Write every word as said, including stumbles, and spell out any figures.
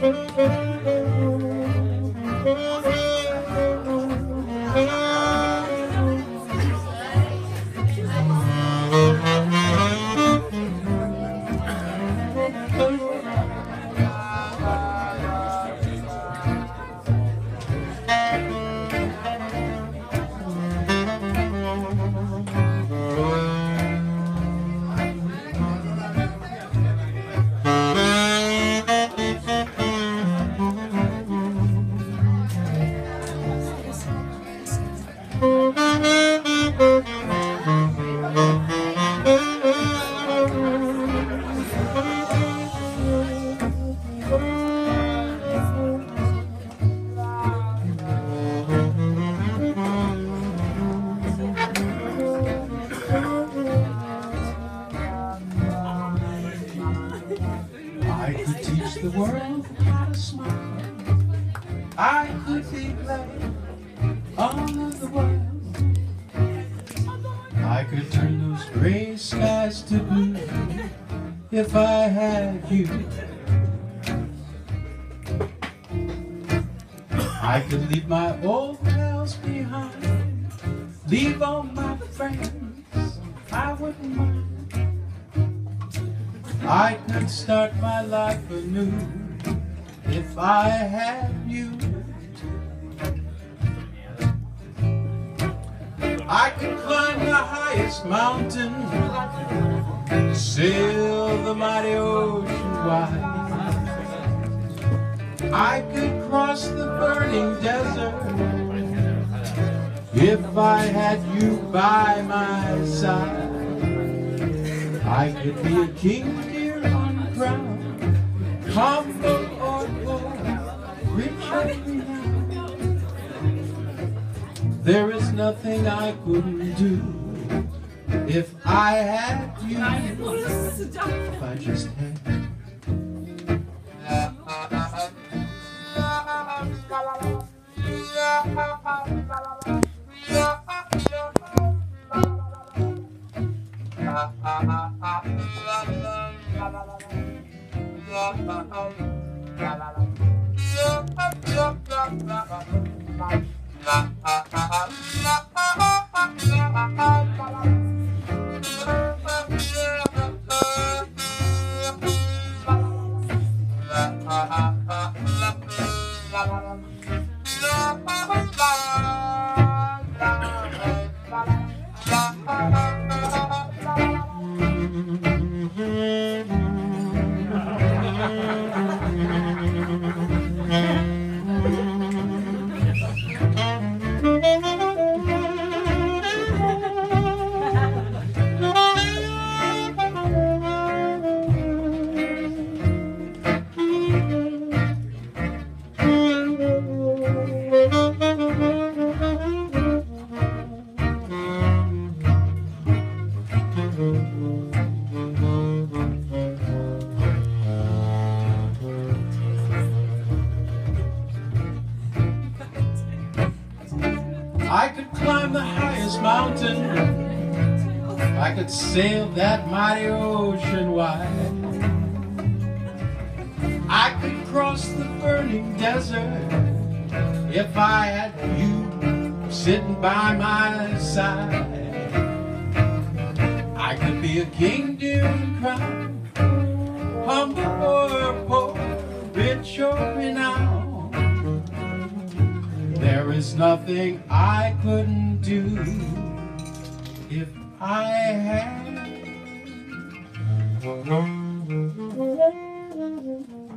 I could teach the world how to smile. I could be glad all of the world. I could turn those gray skies to blue if I had you. I could leave my old pals behind, leave all my friends, I wouldn't mind. I could start my life anew if I had you. I could climb the highest mountain, sail the mighty ocean wide. I could cross the burning desert if I had you by my side. I could be a king here on the ground, humble or poor, rich or renowned. There is nothing I couldn't do if I had you. If I just had you. I could climb the highest mountain, I could sail that mighty ocean wide. I could cross the burning desert if I had you sitting by my side. I could be a king, dear and crowned, humble or poor, rich or renowned. There is nothing I couldn't do if I had